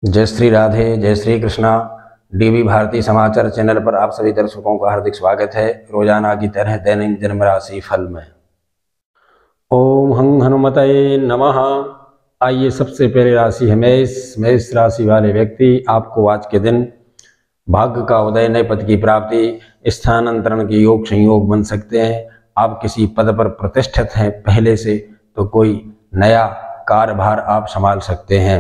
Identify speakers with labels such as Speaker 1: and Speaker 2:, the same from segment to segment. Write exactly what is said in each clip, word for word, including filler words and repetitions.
Speaker 1: जय श्री राधे, जय श्री कृष्णा। डीवी भारती समाचार चैनल पर आप सभी दर्शकों का हार्दिक स्वागत है। रोजाना की तरह दैनिक जन्म राशि फल में ओम हं हनुमते नमः। आइए सबसे पहले राशि है मेष। मेष राशि वाले व्यक्ति, आपको आज के दिन भाग्य का उदय, नए पद की प्राप्ति, स्थानांतरण के योग संयोग बन सकते हैं। आप किसी पद पर प्रतिष्ठित हैं पहले से, तो कोई नया कार्यभार आप संभाल सकते हैं।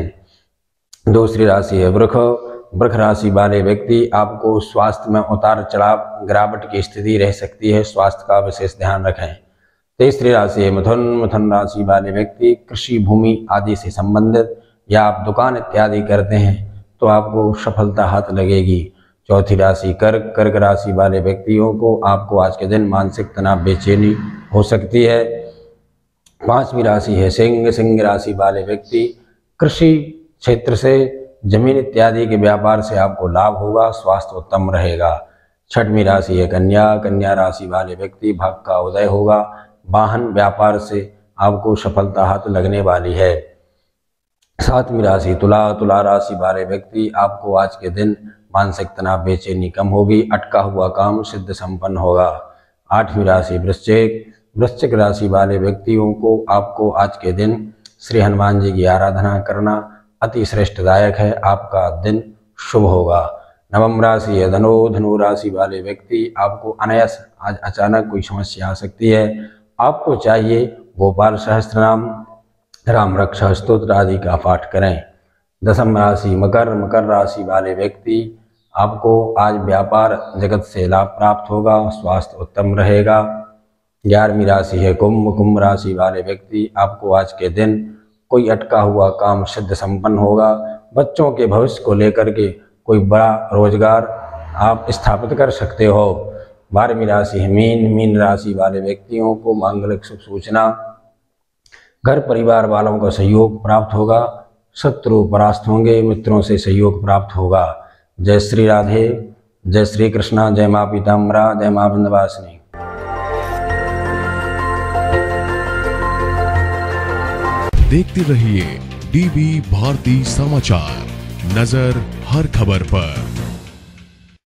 Speaker 1: दूसरी राशि है वृष। वृष राशि वाले व्यक्ति, आपको स्वास्थ्य में उतार चढ़ाव, गिरावट की स्थिति रह सकती है, स्वास्थ्य का विशेष ध्यान रखें। तीसरी राशि है मिथुन। मिथुन राशि वाले व्यक्ति, कृषि भूमि आदि से संबंधित या आप दुकान इत्यादि करते हैं तो आपको सफलता हाथ लगेगी। चौथी राशि कर्क। कर्क राशि वाले व्यक्तियों को आपको आज के दिन मानसिक तनाव, बेचैनी हो सकती है। पांचवी राशि है सिंह। सिंह राशि वाले व्यक्ति, कृषि क्षेत्र से, जमीन इत्यादि के व्यापार से आपको लाभ होगा, स्वास्थ्य उत्तम रहेगा। छठवीं राशि है कन्या। कन्या राशि वाले व्यक्ति, भाग्य का उदय होगा, वाहन व्यापार से आपको सफलता हाथ लगने वाली है। सातवीं राशि तुला। तुला राशि वाले व्यक्ति, आपको आज के दिन मानसिक तनाव, बेचैनी कम होगी, अटका हुआ काम सिद्ध संपन्न होगा। आठवीं राशि वृश्चिक। वृश्चिक राशि वाले व्यक्तियों को आपको आज के दिन श्री हनुमान जी की आराधना करना अति श्रेष्ठदायक है, आपका दिन शुभ होगा। नवम राशि है धनु। धनु राशि वाले व्यक्ति, आपको अनायास आज अचानक कोई समस्या आ सकती है। आपको चाहिए गोपाल सहस्त्रनाम, राम रक्षा स्तोत्र आदि का पाठ करें। दसम राशि मकर। मकर राशि वाले व्यक्ति, आपको आज व्यापार जगत से लाभ प्राप्त होगा, स्वास्थ्य उत्तम रहेगा। ग्यारहवीं राशि है कुंभ। कुंभ राशि वाले व्यक्ति, आपको आज के दिन कोई अटका हुआ काम सिद्ध संपन्न होगा। बच्चों के भविष्य को लेकर के कोई बड़ा रोजगार आप स्थापित कर सकते हो। बारहवीं राशि है मीन। मीन राशि वाले व्यक्तियों को मांगलिक शुभ सूचना, घर परिवार वालों का सहयोग प्राप्त होगा, शत्रु परास्त होंगे, मित्रों से सहयोग प्राप्त होगा। जय श्री राधे, जय श्री कृष्णा, जय माँ पीताम्बरा, जय माँ विंध्यवासिनी।
Speaker 2: देखते रहिए डीवी भारती समाचार, नजर हर खबर पर।